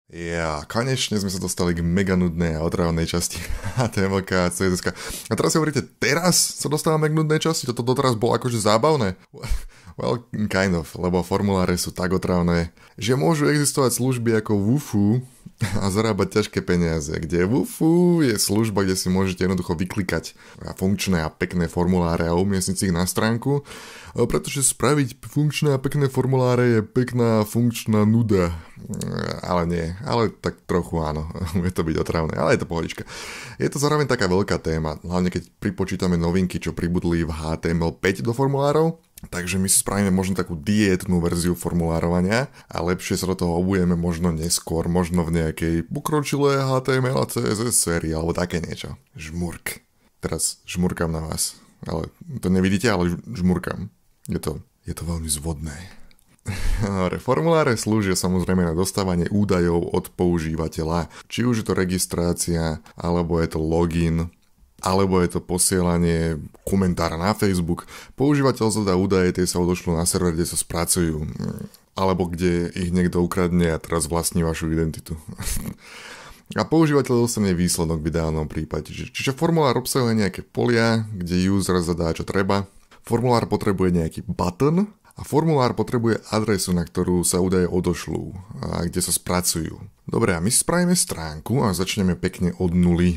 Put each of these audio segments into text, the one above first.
Konečne sme sa dostali k mega nudnej a otravnej časti HTML a CSS. A teraz si hovoríte, teraz sa dostávame k nudnej časti? Toto doteraz bolo akože zábavné? Well, kind of, lebo formuláre sú tak otravné, že môžu existovať služby ako Wufoo a zarábať ťažké peniaze, kde Wufoo je služba, kde si môžete jednoducho vyklikať funkčné a pekné formuláre a umiestniť si ich na stránku, pretože spraviť funkčné a pekné formuláre je pekná funkčná nuda. Ale nie, ale tak trochu áno, bude to byť otravné, ale je to pohodička. Je to zároveň taká veľká téma, hlavne keď pripočítame novinky, čo pribudli v HTML5 do formulárov. Takže my si spravíme možno takú diétnu verziu formulárovania a lepšie sa do toho obujeme možno neskôr, možno v nejakej pokročilé HTML a CSS sérii alebo také niečo. Žmurk. Teraz žmurkam na vás. Ale to nevidíte, ale žmurkam. Je to veľmi zvodné. Dobre, formuláre slúžia samozrejme na dostávanie údajov od používateľa. Či už je to registrácia, alebo je to login, alebo je to posielanie komentára na Facebook. Používateľ zadá údaje, tie sa odošľú na server, kde sa spracujú. Alebo kde ich niekto ukradne a teraz vlastní vašu identitu. A používateľ dostane výsledok v ideálnom prípade. Čiže formulár obsahuje nejaké polia, kde user zadá čo treba. Formulár potrebuje nejaký button a formulár potrebuje adresu, na ktorú sa údaje odošľú a kde sa spracujú. Dobre, a my si spravíme stránku a začneme pekne od nuly.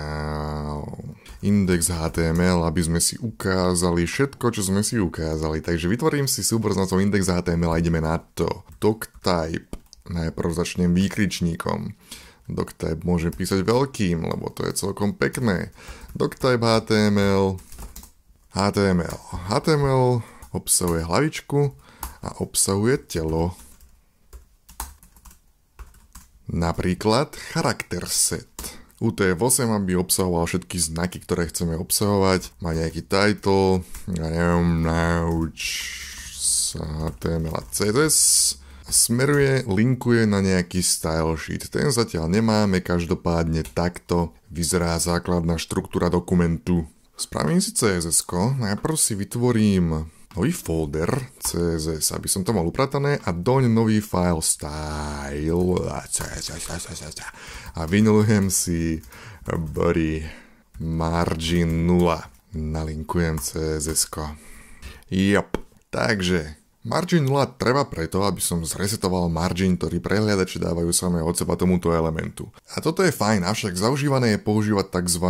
Index HTML, aby sme si ukázali všetko, čo sme si ukázali. Takže vytvorím si súbor s názvom index HTML a ideme na to. Doctype. Najprv začnem výkričníkom. Doctype môžem písať veľkým, lebo to je celkom pekné. Doctype HTML. HTML obsahuje hlavičku a obsahuje telo. Napríklad charakter set. UTF-8, aby obsahoval všetky znaky, ktoré chceme obsahovať. Má nejaký title, ja neviem, HTML a CSS. Smeruje, linkuje na nejaký style sheet. Ten zatiaľ nemáme, každopádne takto vyzerá základná štruktúra dokumentu. Spravím si CSS-ko, najprv si vytvorím nový folder CSS, aby som to mal upratané a doň nový file style a vynulujem si body margin 0. Nalinkujem CSS-ko. Takže margin 0 treba preto, aby som zresetoval margin, ktorý prehliadače dávajú samé od seba tomuto elementu. A toto je fajn, avšak zaužívané je používať tzv.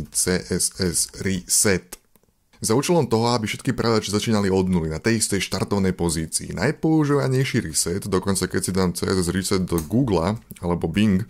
CSS reset. Za účelom toho, aby všetky prehliadače začínali od nuly na tej istej štartovnej pozícii. Najpoužívanejší reset, dokonca keď si dám CSS reset do Google alebo Bing,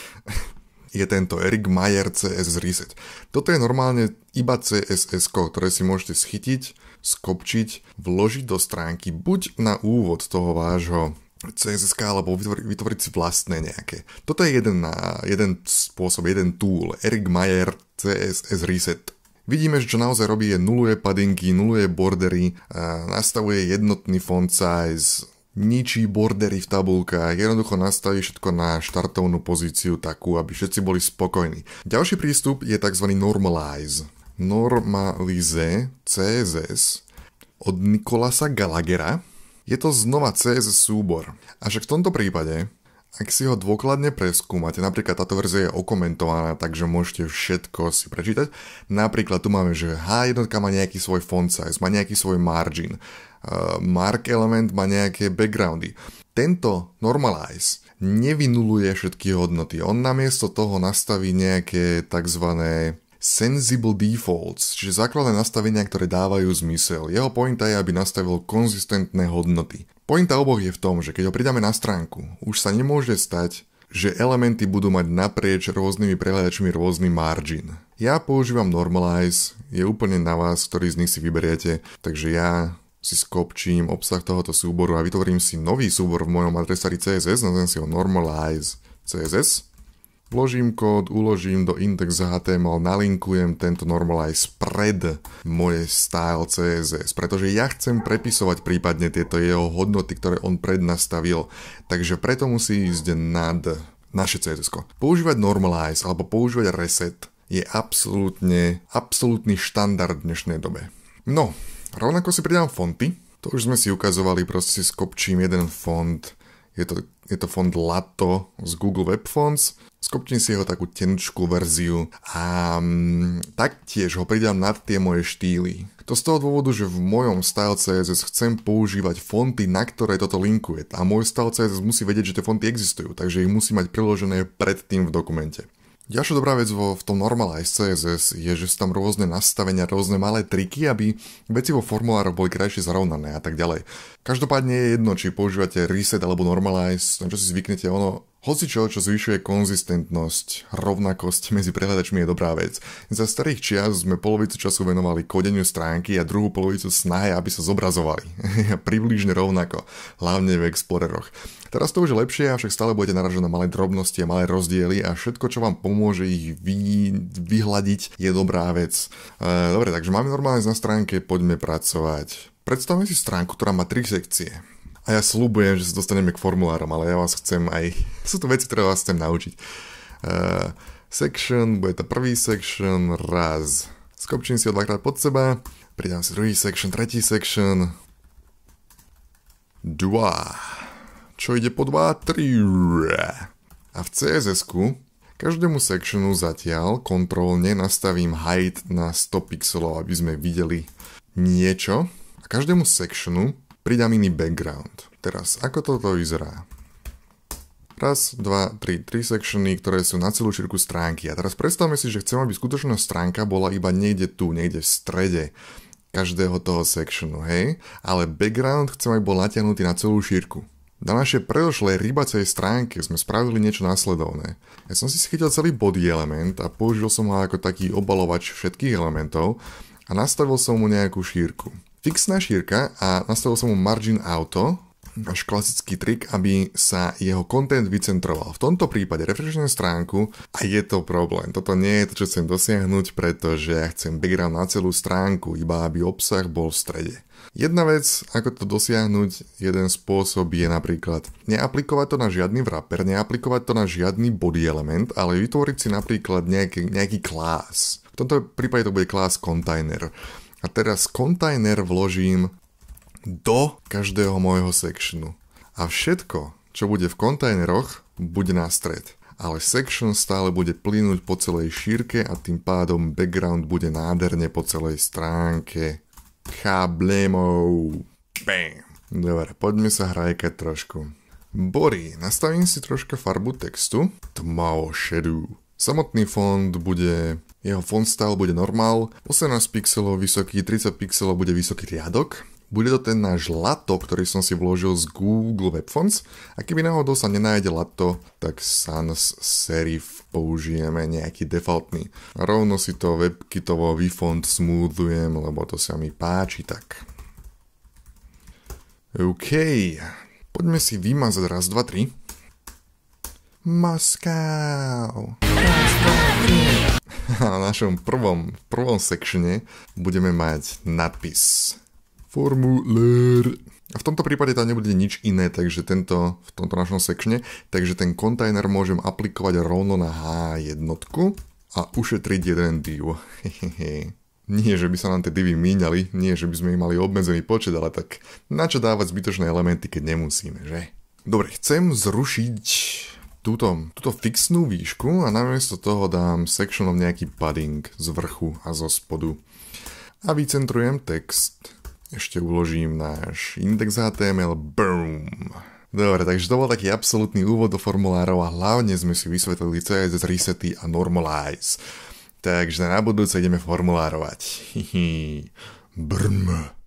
je tento Erik Meyer CSS reset. Toto je normálne iba CSS, ktoré si môžete schytiť, skopčiť, vložiť do stránky buď na úvod toho vášho CSS alebo vytvoriť si vlastné nejaké. Toto je jeden spôsob, jeden tool. Erik Meyer CSS reset. Vidíme, že čo naozaj robí je nuluje paddingy, nuluje bordery, nastavuje jednotný font size, ničí bordery v tabulkách, jednoducho nastaví všetko na štartovnú pozíciu takú, aby všetci boli spokojní. Ďalší prístup je tzv. Normalize. Normalize CSS od Nicolasa Gallaghera. Je to znova CSS súbor. Avšak v tomto prípade, ak si ho dôkladne preskúmate, napríklad táto verzia je okomentovaná, takže môžete všetko si prečítať. Napríklad tu máme, že H1 má nejaký svoj font size, má nejaký svoj margin. Mark element má nejaké backgroundy. Tento normalize nevynuluje všetky hodnoty. On namiesto toho nastaví nejaké takzvané sensible defaults, čiže základné nastavenia, ktoré dávajú zmysel. Jeho pointa je, aby nastavil konzistentné hodnoty. Pointa oboch je v tom, že keď ho pridáme na stránku, už sa nemôže stať, že elementy budú mať naprieč rôznymi prehľadačmi rôzny margin. Ja používam normalize, je úplne na vás, ktorý z nich si vyberiete, takže ja si skopčím obsah tohoto súboru a vytvorím si nový súbor v mojom adresári CSS, nazvem si ho normalize CSS. Vložím kód, uložím do index.html, nalinkujem tento normalize pred moje style CSS, pretože ja chcem prepisovať prípadne tieto jeho hodnoty, ktoré on prednastavil, takže preto musí ísť nad naše CSS. Používať normalize alebo používať reset je absolútny štandard v dnešnej dobe. No, rovnako si pridám fonty, to už sme si ukazovali, proste skopčím jeden font, Je to fond Lato z Google Web Fonts. Skopčím si jeho takú tenčkú verziu a taktiež ho pridám nad tie moje štýly. To z toho dôvodu, že v mojom Style CSS chcem používať fonty, na ktoré toto linkuje. A môj Style CSS musí vedieť, že tie fonty existujú, takže ich musí mať priložené predtým v dokumente. Ďalšia dobrá vec v tom Normalize CSS je, že sú tam rôzne nastavenia, rôzne malé triky, aby veci vo formulároch boli krajšie zrovnané a tak ďalej. Každopádne je jedno, či používate Reset alebo Normalize, na čo si zvyknete, hocičo, čo zvyšuje konzistentnosť, rovnakosť medzi prehľadačmi je dobrá vec. Za starých čias sme polovicu času venovali kodeniu stránky a druhú polovicu snahe, aby sa zobrazovali. Približne rovnako, hlavne v Exploreroch. Teraz to už je lepšie, avšak stále budete naražať na malé drobnosti a malé rozdiely a všetko, čo vám pomôže ich vyhľadiť, je dobrá vec. Dobre, takže máme normálne na stránke, poďme pracovať. Predstavme si stránku, ktorá má 3 sekcie. A ja sľubujem, že sa dostaneme k formulárom, ale ja vás chcem aj... Sú to veci, ktoré vás chcem naučiť. Section, bude to prvý section, raz. Skopčím si ho dvakrát pod seba. Pridám si druhý section, tretí section. 2. Čo ide po 2? 3. A v CSS-ku každému sectionu zatiaľ kontrolne nastavím height na 100 pixelov, aby sme videli niečo. A každému sectionu pridám iný background. Teraz, ako toto vyzerá? Raz, 2, 3 sectiony, ktoré sú na celú šírku stránky. A teraz predstavme si, že chcem, aby skutočná stránka bola iba niekde tu, niekde v strede každého toho sectionu, hej? Ale background chcem, aby bol natiahnutý na celú šírku. Na našej predošlej rybacej stránke sme spravili niečo následovné. Ja som si schytil celý body element a použil som ho ako taký obalovač všetkých elementov a nastavil som mu nejakú šírku. Fixná šírka a nastavil som mu margin auto, až klasický trik, aby sa jeho content vycentroval. V tomto prípade refreshnem stránku a je to problém. Toto nie je to, čo chcem dosiahnuť, pretože ja chcem background na celú stránku, iba aby obsah bol v strede. Jedna vec, ako to dosiahnuť, jeden spôsob je napríklad neaplikovať to na žiadny wrapper, neaplikovať to na žiadny body element, ale vytvoriť si napríklad nejaký class. V tomto prípade to bude class container. A teraz container vložím do každého môjho sectionu. A všetko, čo bude v kontajneroch, bude na stred. Ale section stále bude plynúť po celej šírke a tým pádom background bude nádherne po celej stránke. Cháblemov. Bam. Dobre, poďme sa hrajkať trošku. Body. Nastavím si troška farbu textu. Tmavo šedú. Samotný font bude... Jeho font style bude normál, 18 pixelov vysoký, 30 pixelov bude vysoký riadok. Bude to ten náš Lato, ktorý som si vložil z Google Web Fonts. A keby náhodou sa nenájde Lato, tak sans serif použijeme nejaký defaultný. Rovno si to WebKitovo vyfont smoothujem, lebo to sa mi páči tak. OK, poďme si vymazať raz, 2, 3. Moskau. Na našom prvom sectione budeme mať nadpis formulár. A v tomto prípade tam nebude nič iné, takže v tomto našom sectione, takže ten kontajner môžem aplikovať rovno na H1 a ušetriť jeden div. Nie, že by sa nám tie divy míňali, nie, že by sme ich mali obmedzený počet, ale tak na čo dávať zbytočné elementy, keď nemusíme, že? Dobre, chcem zrušiť túto fixnú výšku a namiesto toho dám sectionom nejaký padding z vrchu a zo spodu. A vycentrujem text. Ešte uložím náš index HTML. Boom. Dobre, takže to bol taký absolútny úvod do formulárov a hlavne sme si vysvetlili CSS resety a normalize. Takže na budúce ideme formulárovať. Brm.